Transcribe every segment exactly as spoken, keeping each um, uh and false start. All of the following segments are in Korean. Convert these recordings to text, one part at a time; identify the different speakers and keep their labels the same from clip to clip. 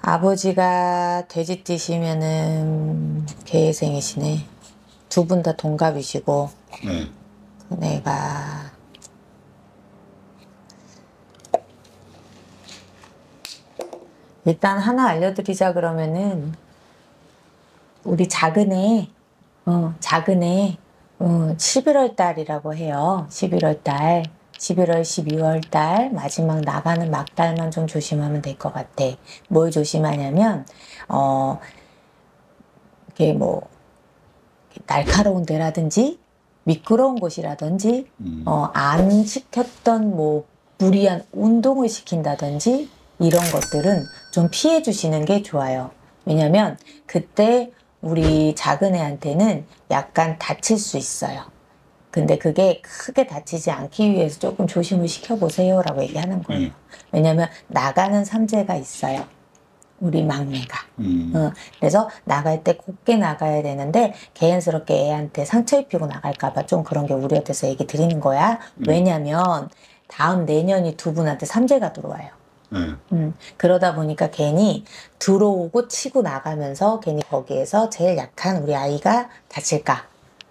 Speaker 1: 아버지가 돼지띠시면은 개생이시네. 두 분 다 동갑이시고.
Speaker 2: 네.
Speaker 1: 내가 일단 하나 알려드리자 그러면은 우리 작은 애, 어, 작은 애, 어, 십일월 달이라고 해요. 십일월 달, 십일월, 십이월 달 마지막 나가는 막달만 좀 조심하면 될 것 같아. 뭘 조심하냐면, 어, 이게 뭐 날카로운 데라든지 미끄러운 곳이라든지,
Speaker 2: 음.
Speaker 1: 어, 안 시켰던 뭐 무리한 운동을 시킨다든지 이런 것들은 좀 피해 주시는 게 좋아요. 왜냐면 그때 우리 작은 애한테는 약간 다칠 수 있어요. 근데 그게 크게 다치지 않기 위해서 조금 조심을 시켜보세요 라고 얘기하는 거예요.
Speaker 2: 음.
Speaker 1: 왜냐면 나가는 삼재가 있어요. 우리 막내가.
Speaker 2: 음.
Speaker 1: 어, 그래서 나갈 때 곱게 나가야 되는데 개연스럽게 애한테 상처 입히고 나갈까봐 좀 그런 게 우려돼서 얘기 드리는 거야.
Speaker 2: 음.
Speaker 1: 왜냐면 다음 내년이 두 분한테 삼재가 들어와요.
Speaker 2: 네.
Speaker 1: 음, 그러다 보니까 괜히 들어오고 치고 나가면서 괜히 거기에서 제일 약한 우리 아이가 다칠까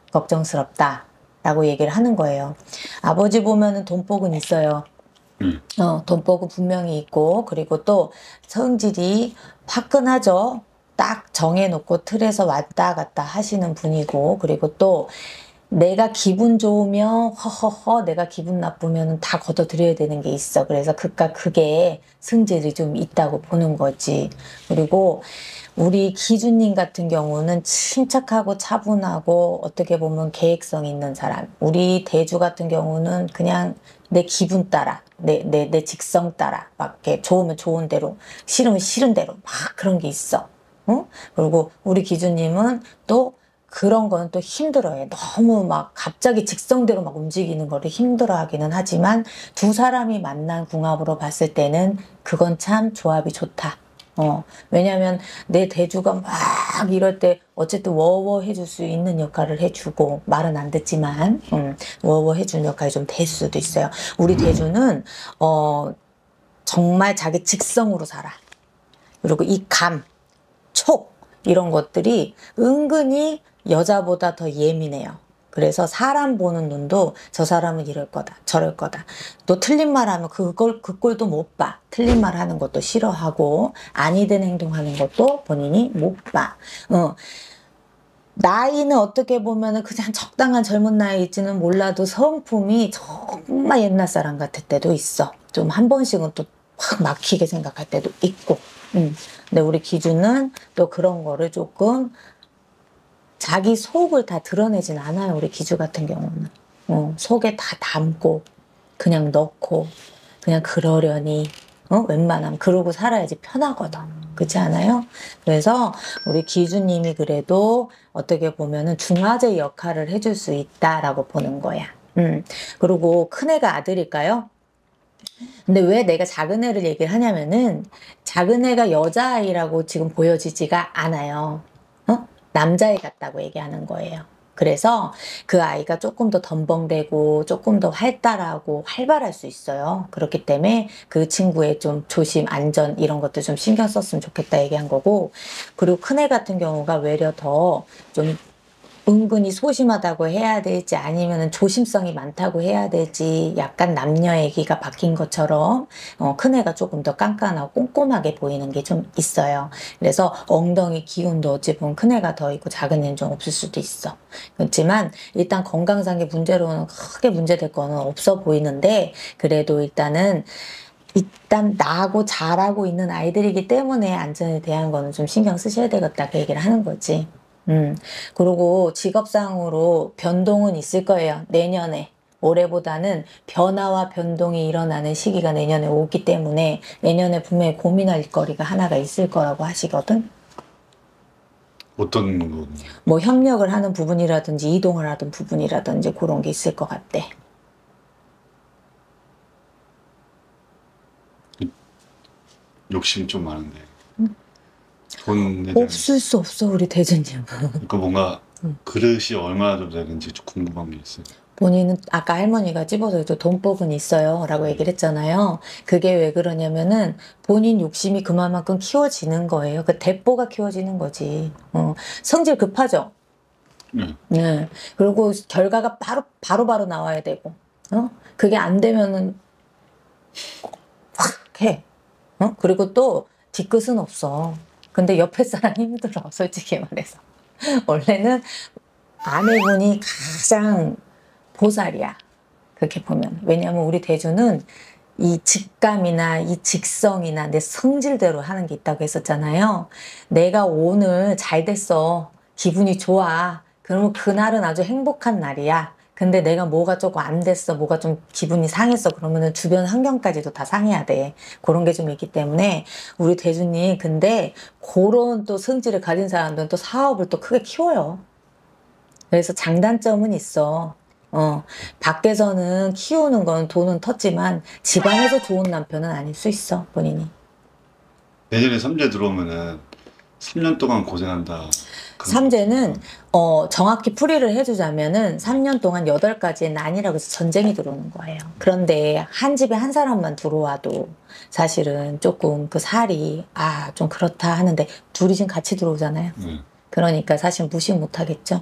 Speaker 1: 걱정스럽다 라고 얘기를 하는 거예요. 아버지 보면은 돈복은 있어요.
Speaker 2: 음.
Speaker 1: 어, 돈복은 분명히 있고, 그리고 또 성질이 화끈하죠. 딱 정해놓고 틀에서 왔다 갔다 하시는 분이고, 그리고 또 내가 기분 좋으면 허허허, 내가 기분 나쁘면 다 걷어들여야 되는 게 있어. 그래서 그깟 그게 승질이 좀 있다고 보는 거지. 그리고 우리 기준님 같은 경우는 침착하고 차분하고 어떻게 보면 계획성 있는 사람. 우리 대주 같은 경우는 그냥 내 기분 따라, 내, 내, 내 직성 따라, 막 이렇게 좋으면 좋은 대로, 싫으면 싫은 대로 막 그런 게 있어. 응? 그리고 우리 기준님은 또 그런 거는 또 힘들어해. 너무 막 갑자기 직성대로 막 움직이는 거를 힘들어 하기는 하지만 두 사람이 만난 궁합으로 봤을 때는 그건 참 조합이 좋다. 어, 왜냐면 내 대주가 막 이럴 때 어쨌든 워워 해줄 수 있는 역할을 해주고 말은 안 듣지만 음, 워워 해주는 역할이 좀 될 수도 있어요. 우리 대주는 어, 정말 자기 직성으로 살아. 그리고 이 감, 촉 이런 것들이 은근히 여자보다 더 예민해요. 그래서 사람 보는 눈도 저 사람은 이럴 거다 저럴 거다. 또 틀린 말 하면 그걸 그 꼴도 못 봐. 틀린 말 하는 것도 싫어하고 아니된 행동하는 것도 본인이 못 봐. 어. 나이는 어떻게 보면은 그냥 적당한 젊은 나이일지는 몰라도 성품이 정말 옛날 사람 같을 때도 있어. 좀 한 번씩은 또 확 막히게 생각할 때도 있고. 음. 근데 우리 기준은 또 그런 거를 조금 자기 속을 다 드러내진 않아요. 우리 기주 같은 경우는. 어, 속에 다 담고 그냥 넣고 그냥 그러려니 어? 웬만하면 그러고 살아야지 편하거든. 그렇지 않아요? 그래서 우리 기주님이 그래도 어떻게 보면은 중화제 역할을 해줄 수 있다라고 보는 거야. 음. 그리고 큰애가 아들일까요? 근데 왜 내가 작은 애를 얘기를 하냐면은 작은 애가 여자아이라고 지금 보여지지가 않아요. 어? 남자애 같다고 얘기하는 거예요. 그래서 그 아이가 조금 더 덤벙대고 조금 더 활달하고 활발할 수 있어요. 그렇기 때문에 그 친구의 좀 조심, 안전 이런 것도 좀 신경 썼으면 좋겠다 얘기한 거고, 그리고 큰애 같은 경우가 외려 더 좀 은근히 소심하다고 해야 될지 아니면 조심성이 많다고 해야 될지 약간 남녀 얘기가 바뀐 것처럼 어, 큰애가 조금 더 깐깐하고 꼼꼼하게 보이는 게 좀 있어요. 그래서 엉덩이 기운도 어찌 보면 큰애가 더 있고 작은 애는 좀 없을 수도 있어. 그렇지만 일단 건강상의 문제로는 크게 문제될 거는 없어 보이는데 그래도 일단은 일단 나하고 잘하고 있는 아이들이기 때문에 안전에 대한 거는 좀 신경 쓰셔야 되겠다 그 얘기를 하는 거지. 음, 그리고 직업상으로 변동은 있을 거예요. 내년에. 올해보다는 변화와 변동이 일어나는 시기가 내년에 오기 때문에 내년에 분명히 고민할 거리가 하나가 있을 거라고 하시거든.
Speaker 2: 어떤 거?
Speaker 1: 뭐 협력을 하는 부분이라든지 이동을 하던 부분이라든지 그런 게 있을 것 같대.
Speaker 2: 욕심이 좀 많은데.
Speaker 1: 음.
Speaker 2: 돈에 대한...
Speaker 1: 없을 수 없어 우리 대주님은.
Speaker 2: 그러니까 뭔가
Speaker 1: 음.
Speaker 2: 그릇이 얼마나 좀 되는지 좀 궁금한 게 있어요.
Speaker 1: 본인은 아까 할머니가 집어서도 돈복은 있어요 라고 얘기를 했잖아요. 그게 왜 그러냐면은 본인 욕심이 그만큼 키워지는 거예요. 그 대뽀가 키워지는 거지. 어, 성질 급하죠.
Speaker 2: 네.
Speaker 1: 네. 그리고 결과가 바로 바로 바로 나와야 되고, 어? 그게 안 되면은 확 해. 어? 그리고 또 뒤끝은 없어. 근데 옆에 사람 힘들어, 솔직히 말해서. 원래는 아내분이 가장 보살이야. 그렇게 보면. 왜냐하면 우리 대주는 이 직감이나 이 직성이나 내 성질대로 하는 게 있다고 했었잖아요. 내가 오늘 잘 됐어. 기분이 좋아. 그러면 그날은 아주 행복한 날이야. 근데 내가 뭐가 조금 안 됐어. 뭐가 좀 기분이 상했어. 그러면은 주변 환경까지도 다 상해야 돼. 그런 게 좀 있기 때문에 우리 대주님 근데 그런 또 성질을 가진 사람들은 또 사업을 또 크게 키워요. 그래서 장단점은 있어. 어, 밖에서는 키우는 건 돈은 텄지만 집안에서 좋은 남편은 아닐 수 있어, 본인이.
Speaker 2: 내년에 삼재 들어오면은 삼 년 동안 고생한다. 그런
Speaker 1: 삼재는
Speaker 2: 거.
Speaker 1: 어, 정확히 풀이를 해주자면은 삼 년 동안 여덟 가지의 난이라고 해서 전쟁이 들어오는 거예요. 그런데 한 집에 한 사람만 들어와도 사실은 조금 그 살이 아, 좀 그렇다 하는데 둘이 지금 같이 들어오잖아요.
Speaker 2: 네.
Speaker 1: 그러니까 사실 무시 못 하겠죠.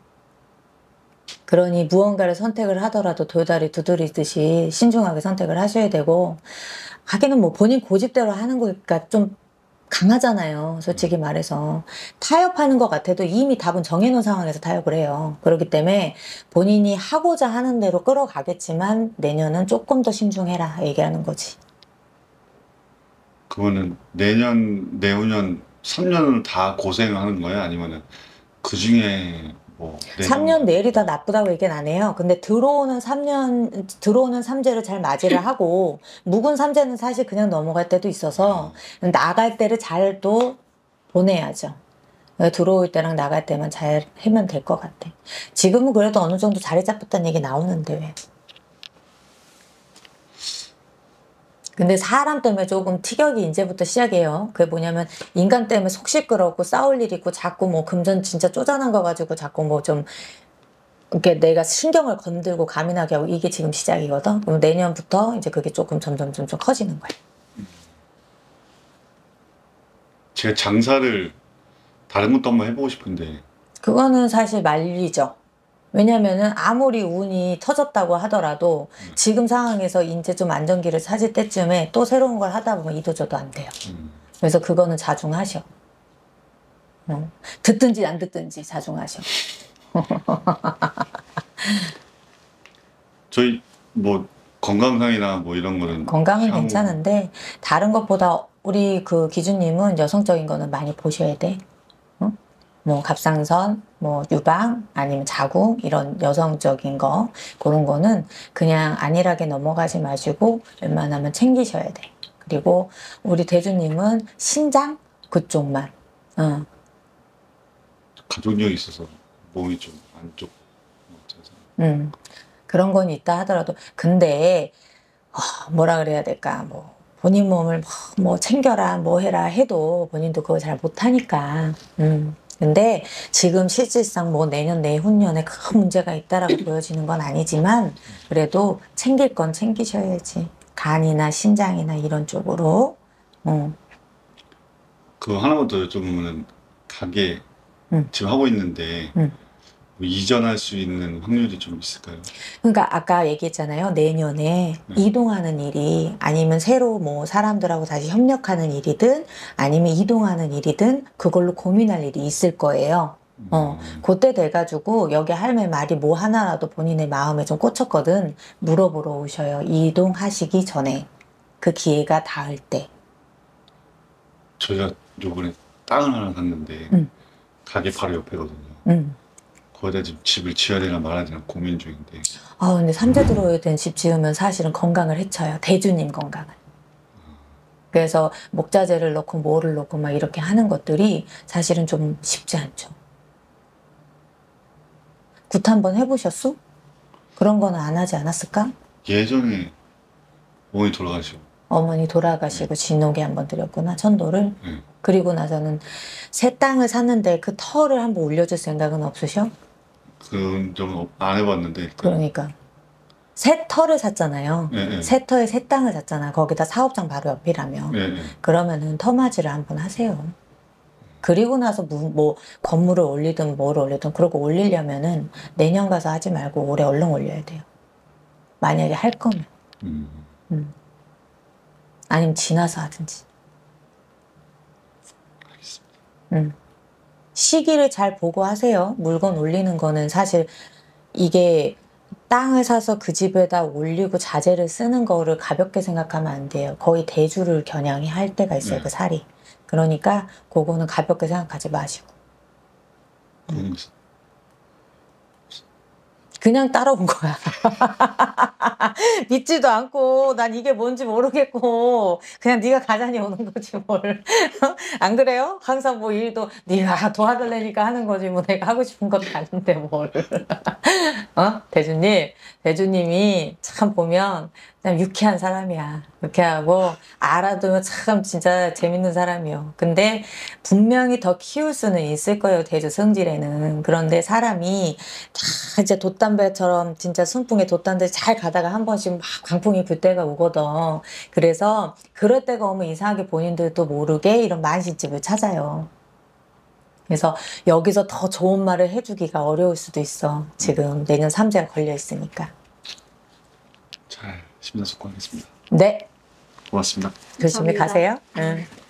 Speaker 1: 그러니 무언가를 선택을 하더라도 돌다리 두드리듯이 신중하게 선택을 하셔야 되고, 하기는 뭐 본인 고집대로 하는 거니까 좀 강하잖아요. 솔직히 말해서. 타협하는 것 같아도 이미 답은 정해놓은 상황에서 타협을 해요. 그렇기 때문에 본인이 하고자 하는 대로 끌어가겠지만 내년은 조금 더 신중해라 얘기하는 거지.
Speaker 2: 그거는 내년, 내후년 삼 년을 다 고생을 하는 거예요? 아니면은 그 중에 뭐
Speaker 1: 삼 년 내일이 다 나쁘다고 얘기는 안 해요. 근데 들어오는 삼 년, 들어오는 삼재를 잘 맞이를 하고, 묵은 삼재는 사실 그냥 넘어갈 때도 있어서, 나갈 때를 잘 또 보내야죠. 들어올 때랑 나갈 때만 잘 하면 될 것 같아. 지금은 그래도 어느 정도 자리 잡혔다는 얘기 나오는데 왜. 근데 사람 때문에 조금 티격이 이제부터 시작이에요. 그게 뭐냐면 인간 때문에 속 시끄럽고 싸울 일 있고 자꾸 뭐 금전 진짜 쪼잔한 거 가지고 자꾸 뭐 좀 이렇게 내가 신경을 건들고 가민하게 하고 이게 지금 시작이거든. 그럼 내년부터 이제 그게 조금 점점 점점 커지는 거야.
Speaker 2: 제가 장사를 다른 것도 한번 해보고 싶은데
Speaker 1: 그거는 사실 말리죠. 왜냐면은 아무리 운이 터졌다고 하더라도
Speaker 2: 음.
Speaker 1: 지금 상황에서 이제 좀 안정기를 찾을 때쯤에 또 새로운 걸 하다 보면 이도저도 안 돼요.
Speaker 2: 음.
Speaker 1: 그래서 그거는 자중하셔. 어. 듣든지 안 듣든지 자중하셔.
Speaker 2: 저희 뭐 건강상이나 뭐 이런 거는
Speaker 1: 건강은
Speaker 2: 향후-
Speaker 1: 괜찮은데 다른 것보다 우리 그 기준님은 여성적인 거는 많이 보셔야 돼. 응? 뭐 갑상선, 뭐 유방, 아니면 자궁 이런 여성적인 거 그런 거는 그냥 안일하게 넘어가지 마시고 웬만하면 챙기셔야 돼. 그리고 우리 대주님은 신장 그쪽만. 어.
Speaker 2: 가족력이 있어서 몸이 좀 안쪽 같아서.
Speaker 1: 음, 그런 건 있다 하더라도 근데 어, 뭐라 그래야 될까 뭐 본인 몸을 뭐, 뭐 챙겨라 뭐 해라 해도 본인도 그거 잘 못하니까 음. 근데 지금 실질상 뭐 내년 내후년에 큰 문제가 있다라고 보여지는 건 아니지만 그래도 챙길 건 챙기셔야지 간이나 신장이나 이런 쪽으로 어.
Speaker 2: 그거 하나만 더 여쭤보면은 가게
Speaker 1: 음.
Speaker 2: 지금 하고 있는데
Speaker 1: 음.
Speaker 2: 뭐 이전할 수 있는 확률이 좀 있을까요?
Speaker 1: 그러니까 아까 얘기했잖아요. 내년에
Speaker 2: 네.
Speaker 1: 이동하는 일이 아니면 새로 뭐 사람들하고 다시 협력하는 일이든 아니면 이동하는 일이든 그걸로 고민할 일이 있을 거예요. 어,
Speaker 2: 음.
Speaker 1: 그때 돼가지고 여기 할매 말이 뭐 하나라도 본인의 마음에 좀 꽂혔거든. 물어보러 오셔요. 이동하시기 전에 그 기회가 닿을 때.
Speaker 2: 저희가 요번에 땅을 하나 샀는데
Speaker 1: 음.
Speaker 2: 가게 바로 옆에거든요.
Speaker 1: 음.
Speaker 2: 거기다 지금 집을 지어야 되나 말아야 되나 고민 중인데
Speaker 1: 아, 근데 삼재 들어오야 되는 집 지으면 사실은 건강을 해쳐요. 대주님 건강을. 그래서 목자재를 넣고 뭐를 넣고 막 이렇게 하는 것들이 사실은 좀 쉽지 않죠. 굿 한번 해보셨어? 그런 거는 안 하지 않았을까?
Speaker 2: 예전에 어머니 돌아가시고
Speaker 1: 어머니 돌아가시고 진옥에 한번 드렸구나, 천도를.
Speaker 2: 네.
Speaker 1: 그리고 나서는 새 땅을 샀는데 그 터를 한번 올려줄 생각은 없으셔?
Speaker 2: 그런 적은 안 해봤는데.
Speaker 1: 그러니까 새 터를 샀잖아요.
Speaker 2: 예, 예.
Speaker 1: 새 터에 새 땅을 샀잖아. 거기다 사업장 바로 옆이라며.
Speaker 2: 예, 예.
Speaker 1: 그러면은 터맞이를 한번 하세요. 그리고 나서 뭐, 뭐 건물을 올리든 뭐를 올리든 그러고 올리려면은 내년 가서 하지 말고 올해 얼른 올려야 돼요. 만약에 할 거면.
Speaker 2: 음.
Speaker 1: 음. 아니면 지나서 하든지.
Speaker 2: 알겠습니다.
Speaker 1: 음. 시기를 잘 보고 하세요. 물건 올리는 거는 사실 이게 땅을 사서 그 집에다 올리고 자재를 쓰는 거를 가볍게 생각하면 안 돼요. 거의 대주를 겨냥히 할 때가 있어요.
Speaker 2: 네.
Speaker 1: 그 살이. 그러니까 그거는 가볍게 생각하지 마시고.
Speaker 2: 음.
Speaker 1: 그냥 따라온 거야. 믿지도 않고 난 이게 뭔지 모르겠고 그냥 네가 가자니 오는 거지 뭘. 안 그래요? 항상 뭐 일도 네가 도와달라니까 하는 거지 뭐 내가 하고 싶은 것도 아닌데 뭘. 어? 대주님, 대주님이 참 보면 그냥 유쾌한 사람이야. 유쾌하고 알아두면 참 진짜 재밌는 사람이요. 근데 분명히 더 키울 수는 있을 거예요. 대주 성질에는. 그런데 사람이 다 이제 돛담배처럼 진짜 순풍에 돛담배 잘 가다가 한 번씩 막 광풍이 불 때가 오거든. 그래서 그럴 때가 오면 이상하게 본인들도 모르게 이런 만신집을 찾아요. 그래서 여기서 더 좋은 말을 해주기가 어려울 수도 있어. 지금 내년 삼재가 걸려 있으니까.
Speaker 2: 잘 심사숙고하겠습니다.
Speaker 1: 네,
Speaker 2: 고맙습니다.
Speaker 1: 조심히
Speaker 3: 감사합니다.
Speaker 1: 가세요. 응.